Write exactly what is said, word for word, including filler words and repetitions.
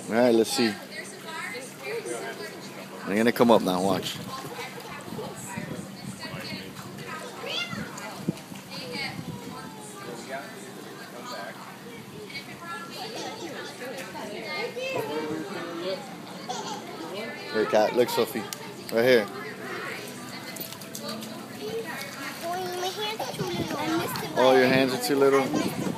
All right, let's see. They're gonna come up now. Watch. Here, cat. Look, Sophie. Right here. Oh, your hands are too little.